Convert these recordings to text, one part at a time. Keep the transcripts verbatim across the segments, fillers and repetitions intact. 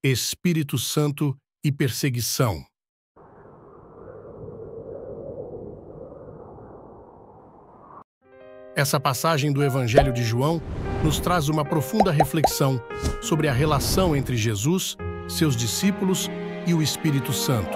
Espírito Santo e perseguição. Essa passagem do Evangelho de João nos traz uma profunda reflexão sobre a relação entre Jesus, seus discípulos e o Espírito Santo.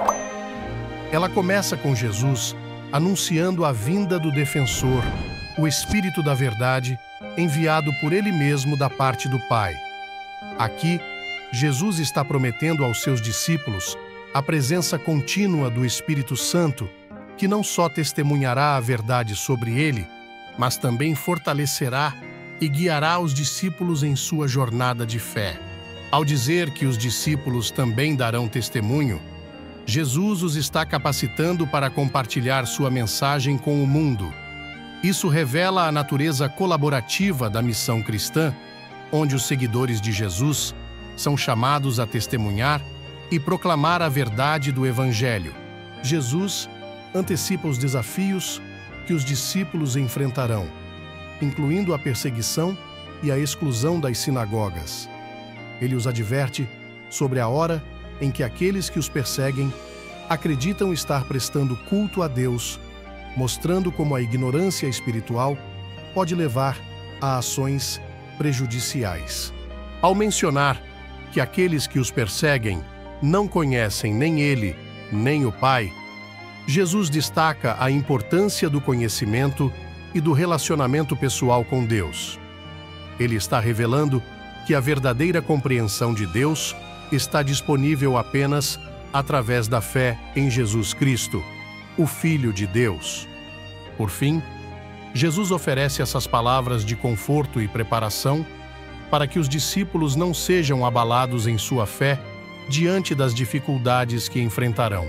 Ela começa com Jesus anunciando a vinda do Defensor, o Espírito da Verdade, enviado por Ele mesmo da parte do Pai. Aqui, Jesus está prometendo aos seus discípulos a presença contínua do Espírito Santo, que não só testemunhará a verdade sobre ele, mas também fortalecerá e guiará os discípulos em sua jornada de fé. Ao dizer que os discípulos também darão testemunho, Jesus os está capacitando para compartilhar sua mensagem com o mundo. Isso revela a natureza colaborativa da missão cristã, onde os seguidores de Jesus são chamados a testemunhar e proclamar a verdade do Evangelho. Jesus antecipa os desafios que os discípulos enfrentarão, incluindo a perseguição e a exclusão das sinagogas. Ele os adverte sobre a hora em que aqueles que os perseguem acreditam estar prestando culto a Deus, mostrando como a ignorância espiritual pode levar a ações prejudiciais. Ao mencionar que aqueles que os perseguem não conhecem nem Ele, nem o Pai, Jesus destaca a importância do conhecimento e do relacionamento pessoal com Deus. Ele está revelando que a verdadeira compreensão de Deus está disponível apenas através da fé em Jesus Cristo, o Filho de Deus. Por fim, Jesus oferece essas palavras de conforto e preparação para que os discípulos não sejam abalados em sua fé diante das dificuldades que enfrentarão.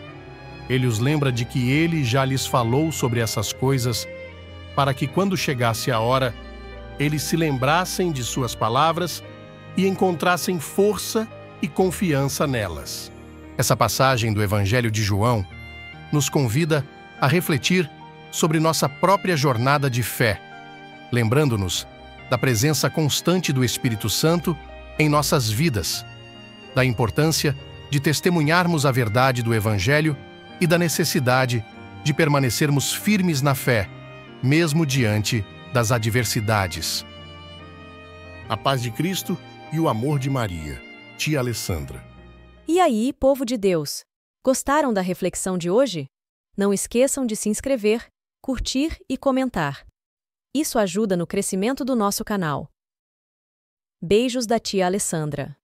Ele os lembra de que ele já lhes falou sobre essas coisas, para que quando chegasse a hora, eles se lembrassem de suas palavras e encontrassem força e confiança nelas. Essa passagem do Evangelho de João nos convida a refletir sobre nossa própria jornada de fé, lembrando-nos da presença constante do Espírito Santo em nossas vidas, da importância de testemunharmos a verdade do Evangelho e da necessidade de permanecermos firmes na fé, mesmo diante das adversidades. A paz de Cristo e o amor de Maria. Tia Alessandra. E aí, povo de Deus? Gostaram da reflexão de hoje? Não esqueçam de se inscrever, curtir e comentar. Isso ajuda no crescimento do nosso canal. Beijos da tia Alessandra.